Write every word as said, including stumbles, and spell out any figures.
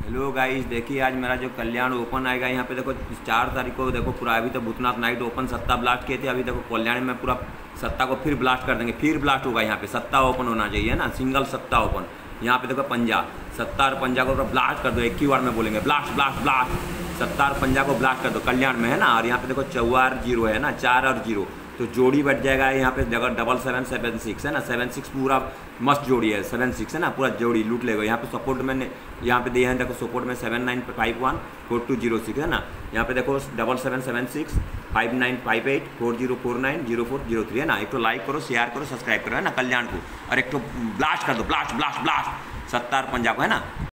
Hello guys, देखिए आज मेरा जो कल्याण ओपन आएगा यहाँ पे देखो चार तारीख को। देखो पूरा अभी तो भूतनाथ नाइट ओपन सत्ता ब्लास्ट किए थे, अभी देखो कल्याण में पूरा सत्ता को फिर ब्लास्ट कर देंगे। फिर ब्लास्ट होगा यहाँ पे, सत्ता ओपन होना चाहिए ना, सिंगल सत्ता ओपन। यहाँ पे देखो पंजा, सत्ता और पंजा को ब्लास्ट कर दो, एक ही बार में बोलेंगे ब्लास्ट ब्लास्ट ब्लास्ट। सत्ता और पंजा को ब्लास्ट कर दो कल्याण में, है ना। और यहाँ पे देखो चौवार जीरो है ना, चार और जीरो तो जोड़ी बैठ जाएगा यहाँ पे। जगह डबल सेवन सेवन सिक्स है ना, सेवन सिक्स पूरा मस्त जोड़ी है, सेवन सिक्स है ना, पूरा जोड़ी लूट लेगा। यहाँ पे सपोर्ट में यहाँ पे दिए हैं, देखो सपोर्ट में seven nine five one four two zero six है ना। यहाँ पे देखो double seven seven six five nine five eight four zero four nine zero four zero three है ना। एक तो लाइक करो, शेयर करो, सब्सक्राइब करो, है ना कल्याण को। और एक तो ब्लास्ट कर दो, ब्लास्ट ब्लास्ट ब्लास्ट सत्ता और पंजा को, है ना।